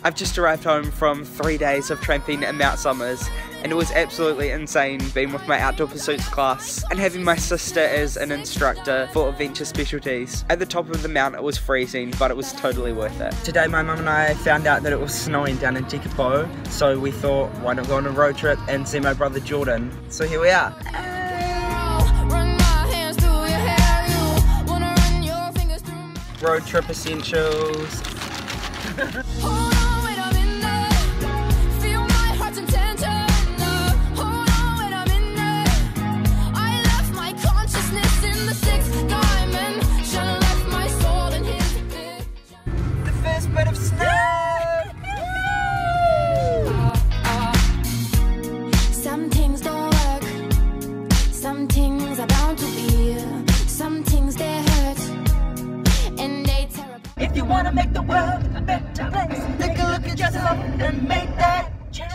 I've just arrived home from 3 days of tramping in Mount Somers, and it was absolutely insane being with my outdoor pursuits class and having my sister as an instructor for adventure specialties. At the top of the mount it was freezing, but it was totally worth it. Today my mum and I found out that it was snowing down in Tekapo, so we thought, why not go on a road trip and see my brother Jordan? So here we are. Road trip essentials. Bit of snow. Some things don't work, some things are bound to be, some things they hurt and they tear apart. If you want to make the world a better place, take a look at yourself and make that change.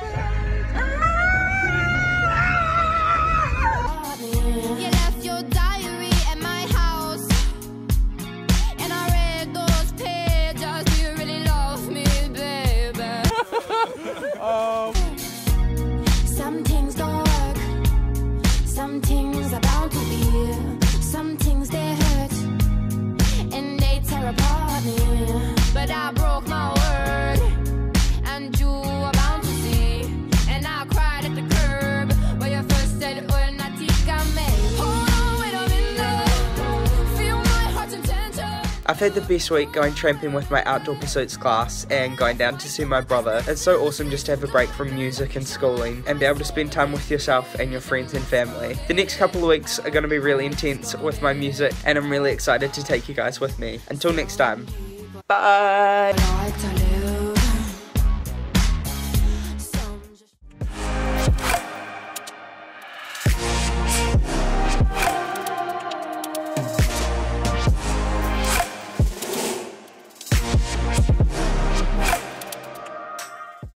You left your diary at my house and I read those pages. Do you really love me, baby? Some things don't work, some things are bound to be, some things they hurt and they tear apart me. But I broke my word and you were bound to see, and I cried at the curb where you first said, oh, not me. Hold on, wait a minute, feel my heart's intention. I've had the best week going tramping with my outdoor pursuits class and going down to see my brother. It's so awesome just to have a break from music and schooling and be able to spend time with yourself and your friends and family. The next couple of weeks are going to be really intense with my music, and I'm really excited to take you guys with me. Until next time, bye!